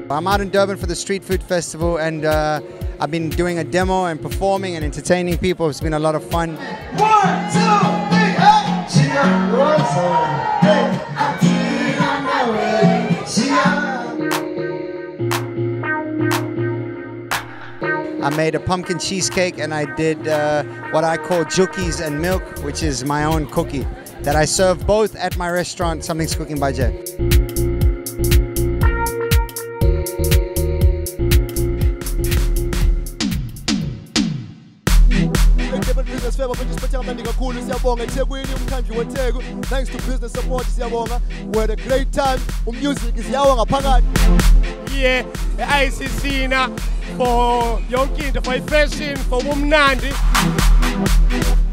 I'm out in Durban for the Street Food Festival, and I've been doing a demo and performing and entertaining people. It's been a lot of fun. 1, 2, 3, I made a pumpkin cheesecake, and I did what I call jukis and milk, which is my own cookie that I serve both at my restaurant, Something's Cooking by Jay. Thanks to business support, we had a great time. Music is yeah, ICC na for young kids, for fashion, for women.